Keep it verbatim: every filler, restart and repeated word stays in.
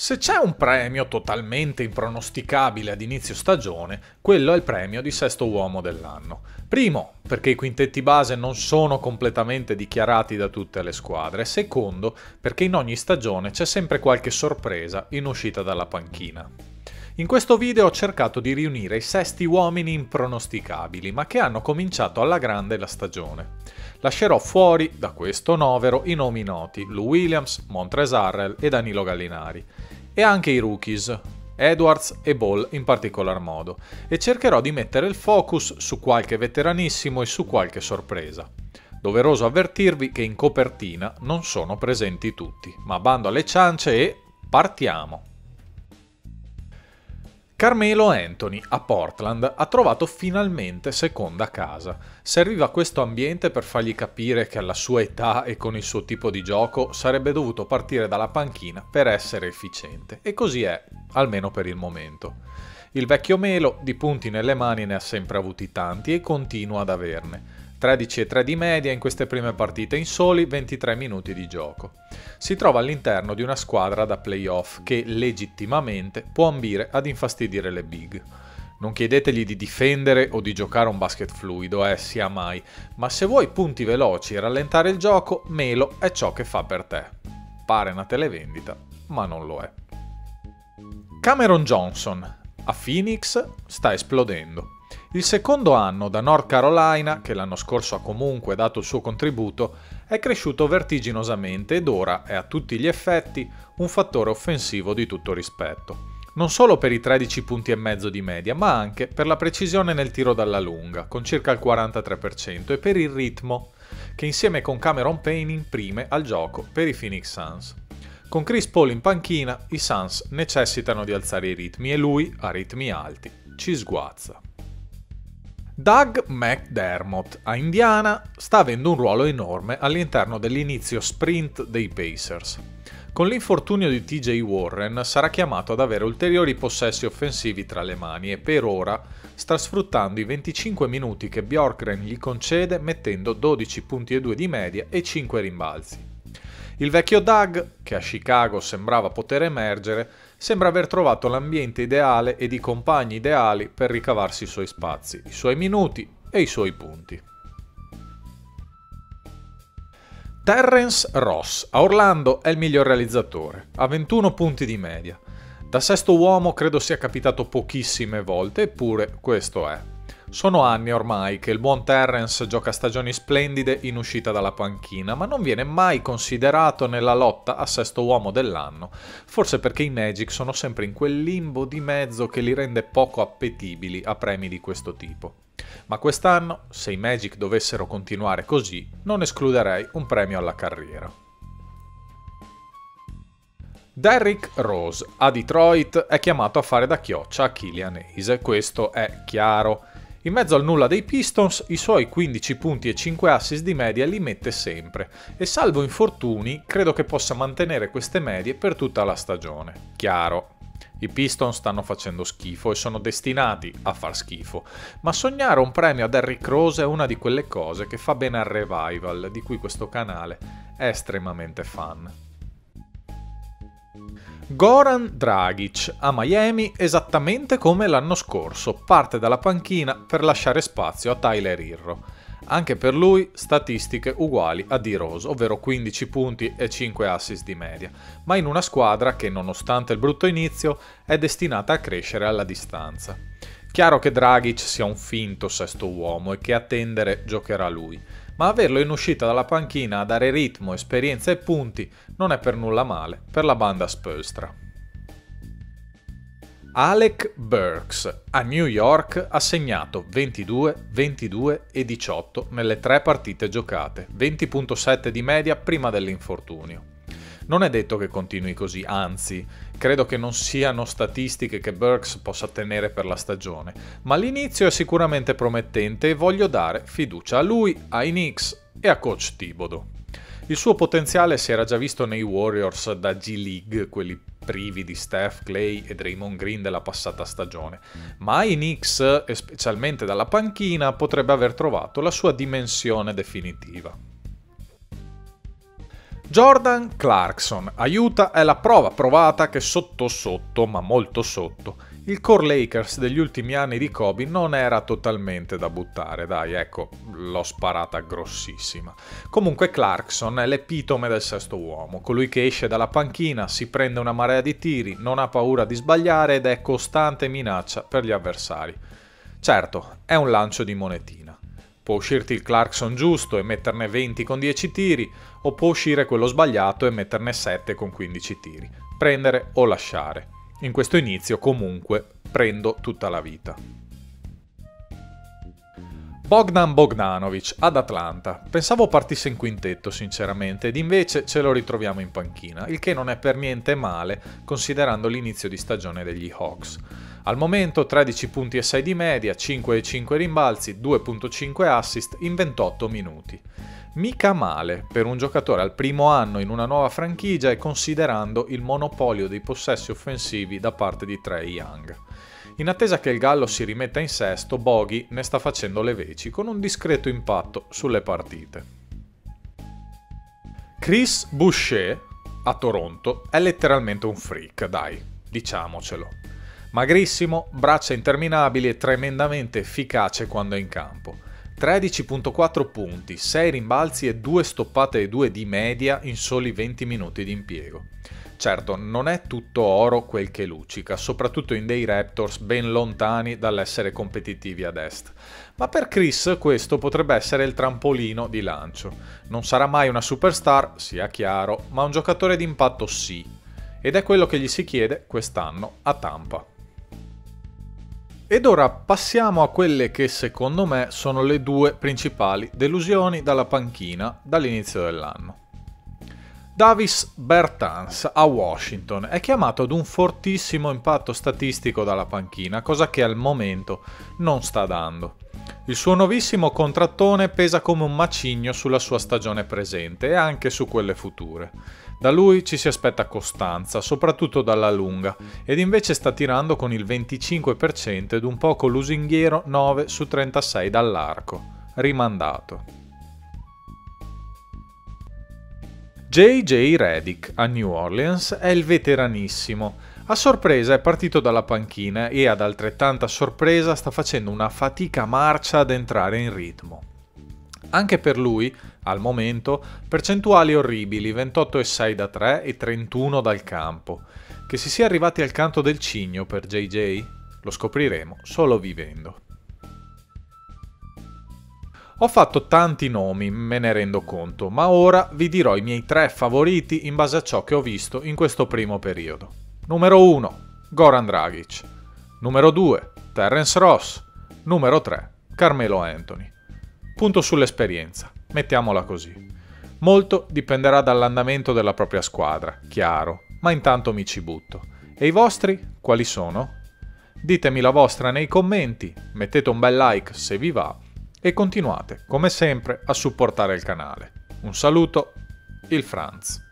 Se c'è un premio totalmente impronosticabile ad inizio stagione, quello è il premio di sesto uomo dell'anno. Primo, perché i quintetti base non sono completamente dichiarati da tutte le squadre. Secondo, perché in ogni stagione c'è sempre qualche sorpresa in uscita dalla panchina. In questo video ho cercato di riunire i sesti uomini impronosticabili, ma che hanno cominciato alla grande la stagione. Lascerò fuori da questo novero i nomi noti, Lou Williams, Montrezl e Danilo Gallinari, e anche i rookies, Edwards e Ball in particolar modo, e cercherò di mettere il focus su qualche veteranissimo e su qualche sorpresa. Doveroso avvertirvi che in copertina non sono presenti tutti, ma bando alle ciance e partiamo! Carmelo Anthony a Portland ha trovato finalmente seconda casa. Serviva questo ambiente per fargli capire che alla sua età e con il suo tipo di gioco sarebbe dovuto partire dalla panchina per essere efficiente, e così è, almeno per il momento. Il vecchio Melo di punti nelle mani ne ha sempre avuti tanti e continua ad averne. tredici e tre di media in queste prime partite in soli ventitré minuti di gioco. Si trova all'interno di una squadra da playoff che legittimamente può ambire ad infastidire le big. Non chiedetegli di difendere o di giocare un basket fluido, eh, sia mai, ma se vuoi punti veloci e rallentare il gioco, Melo è ciò che fa per te. Pare una televendita, ma non lo è. Cameron Johnson a Phoenix sta esplodendo. Il secondo anno da North Carolina, che l'anno scorso ha comunque dato il suo contributo, è cresciuto vertiginosamente ed ora è a tutti gli effetti un fattore offensivo di tutto rispetto. Non solo per i tredici punti e mezzo di media, ma anche per la precisione nel tiro dalla lunga, con circa il quarantatré per cento, e per il ritmo, che insieme con Cameron Payne imprime al gioco per i Phoenix Suns. Con Chris Paul in panchina, i Suns necessitano di alzare i ritmi e lui, a ritmi alti, ci sguazza. Doug McDermott a Indiana sta avendo un ruolo enorme all'interno dell'inizio sprint dei Pacers. Con l'infortunio di T J Warren sarà chiamato ad avere ulteriori possessi offensivi tra le mani e per ora sta sfruttando i venticinque minuti che Bjorkgren gli concede mettendo dodici punti e due di media e cinque rimbalzi. Il vecchio Doug, che a Chicago sembrava poter emergere, sembra aver trovato l'ambiente ideale ed i compagni ideali per ricavarsi i suoi spazi, i suoi minuti e i suoi punti. Terrence Ross a Orlando è il miglior realizzatore, ha ventuno punti di media. Da sesto uomo credo sia capitato pochissime volte, eppure questo è. Sono anni ormai che il buon Terrence gioca stagioni splendide in uscita dalla panchina, ma non viene mai considerato nella lotta a sesto uomo dell'anno, forse perché i Magic sono sempre in quel limbo di mezzo che li rende poco appetibili a premi di questo tipo. Ma quest'anno, se i Magic dovessero continuare così, non escluderei un premio alla carriera. Derrick Rose a Detroit è chiamato a fare da chioccia a Killian Hayes, questo è chiaro. In mezzo al nulla dei Pistons, i suoi quindici punti e cinque assist di media li mette sempre, e salvo infortuni, credo che possa mantenere queste medie per tutta la stagione. Chiaro, i Pistons stanno facendo schifo e sono destinati a far schifo, ma sognare un premio a Derrick Rose è una di quelle cose che fa bene al revival, di cui questo canale è estremamente fan. Goran Dragic a Miami esattamente come l'anno scorso, parte dalla panchina per lasciare spazio a Tyler Herro. Anche per lui statistiche uguali a D-Rose, ovvero quindici punti e cinque assist di media, ma in una squadra che nonostante il brutto inizio è destinata a crescere alla distanza. Chiaro che Dragic sia un finto sesto uomo e che a tendere giocherà lui, ma averlo in uscita dalla panchina a dare ritmo, esperienza e punti non è per nulla male per la banda spolstra. Alec Burks a New York ha segnato ventidue, ventidue e diciotto nelle tre partite giocate, venti virgola sette di media prima dell'infortunio. Non è detto che continui così, anzi, credo che non siano statistiche che Burks possa tenere per la stagione, ma l'inizio è sicuramente promettente e voglio dare fiducia a lui, ai Knicks e a coach Thibodeau. Il suo potenziale si era già visto nei Warriors da G League, quelli privi di Steph, Clay e Draymond Green della passata stagione, ma ai Knicks, e specialmente dalla panchina, potrebbe aver trovato la sua dimensione definitiva. Jordan Clarkson, aiuta, è la prova provata che sotto sotto, ma molto sotto, il core Lakers degli ultimi anni di Kobe non era totalmente da buttare, dai, ecco, l'ho sparata grossissima. Comunque Clarkson è l'epitome del sesto uomo, colui che esce dalla panchina, si prende una marea di tiri, non ha paura di sbagliare ed è costante minaccia per gli avversari. Certo, è un lancio di monetina. Può uscirti il Clarkson giusto e metterne venti con dieci tiri, o può uscire quello sbagliato e metterne sette con quindici tiri. Prendere o lasciare. In questo inizio, comunque, prendo tutta la vita. Bogdan Bogdanovic ad Atlanta. Pensavo partisse in quintetto, sinceramente, ed invece ce lo ritroviamo in panchina, il che non è per niente male, considerando l'inizio di stagione degli Hawks. Al momento tredici punti e sei di media, cinque virgola cinque rimbalzi, due virgola cinque assist in ventotto minuti. Mica male per un giocatore al primo anno in una nuova franchigia e considerando il monopolio dei possessi offensivi da parte di Trae Young. In attesa che il Gallo si rimetta in sesto, Bogi ne sta facendo le veci con un discreto impatto sulle partite. Chris Boucher a Toronto è letteralmente un freak, dai, diciamocelo. Magrissimo, braccia interminabili e tremendamente efficace quando è in campo. tredici virgola quattro punti, sei rimbalzi e due stoppate e due di media in soli venti minuti di impiego. Certo, non è tutto oro quel che luccica, soprattutto in dei Raptors ben lontani dall'essere competitivi ad est. Ma per Chris questo potrebbe essere il trampolino di lancio. Non sarà mai una superstar, sia chiaro, ma un giocatore d'impatto sì. Ed è quello che gli si chiede quest'anno a Tampa. Ed ora passiamo a quelle che secondo me sono le due principali delusioni dalla panchina dall'inizio dell'anno. Davis Bertans a Washington è chiamato ad un fortissimo impatto statistico dalla panchina, cosa che al momento non sta dando. Il suo nuovissimo contrattone pesa come un macigno sulla sua stagione presente e anche su quelle future. Da lui ci si aspetta costanza, soprattutto dalla lunga, ed invece sta tirando con il venticinque per cento ed un poco lusinghiero nove su trentasei dall'arco, rimandato. J J Redick a New Orleans è il veteranissimo. A sorpresa è partito dalla panchina e ad altrettanta sorpresa sta facendo una fatica marcia ad entrare in ritmo. Anche per lui, al momento, percentuali orribili, ventotto virgola sei da tre e trentuno dal campo. Che si sia arrivati al canto del cigno per J J? Lo scopriremo solo vivendo. Ho fatto tanti nomi, me ne rendo conto, ma ora vi dirò i miei tre favoriti in base a ciò che ho visto in questo primo periodo. Numero uno, Goran Dragic. Numero due, Terrence Ross. Numero tre, Carmelo Anthony. Punto sull'esperienza, mettiamola così. Molto dipenderà dall'andamento della propria squadra, chiaro, ma intanto mi ci butto. E i vostri quali sono? Ditemi la vostra nei commenti, mettete un bel like se vi va e continuate, come sempre, a supportare il canale. Un saluto, il Franz.